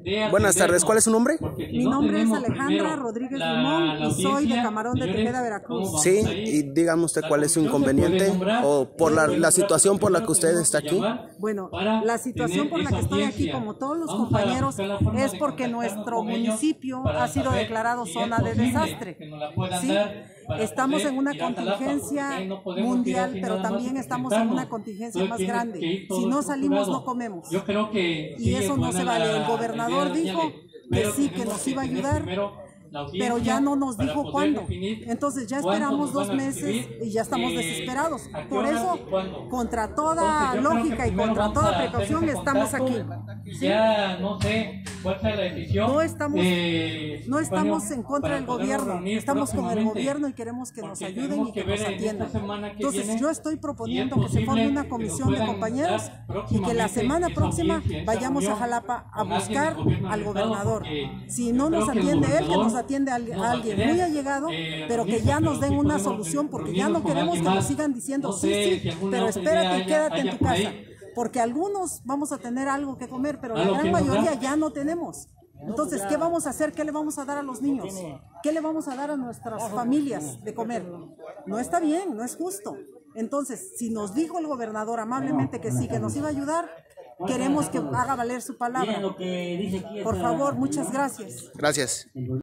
Buenas tardes, ¿cuál es su nombre? Mi nombre es Alejandra Rodríguez Limón y soy de Camarón de Tejeda, Veracruz. Sí, y dígame usted cuál es su inconveniente o por la situación por la que usted está aquí. Bueno, la situación por la que estoy aquí, como todos los compañeros, es porque nuestro municipio ha sido declarado zona de desastre. ¿Sí? Estamos en una contingencia mundial, pero también estamos en una contingencia más grande. Si no salimos, no comemos. Y eso no se vale. El gobernador dijo que sí, que nos iba a ayudar, pero ya no nos dijo cuándo. Entonces ya esperamos 2 meses y ya estamos desesperados. Por eso, contra toda lógica y contra toda precaución, estamos aquí. ¿Sí? No estamos en contra del gobierno, estamos con el gobierno y queremos que nos ayuden y que nos atiendan. Entonces yo estoy proponiendo que se forme una comisión de compañeros y que la semana próxima vayamos a Jalapa a buscar al gobernador. Si no nos atiende él, que nos atiende a alguien muy allegado, pero que ya nos den una solución, porque ya no queremos que nos sigan diciendo sí, pero espérate y quédate en tu casa. Porque algunos vamos a tener algo que comer, pero la gran mayoría ya no tenemos. Entonces, ¿qué vamos a hacer? ¿Qué le vamos a dar a los niños? ¿Qué le vamos a dar a nuestras familias de comer? No está bien, no es justo. Entonces, si nos dijo el gobernador amablemente que sí, que nos iba a ayudar, queremos que haga valer su palabra. Por favor, muchas gracias. Gracias.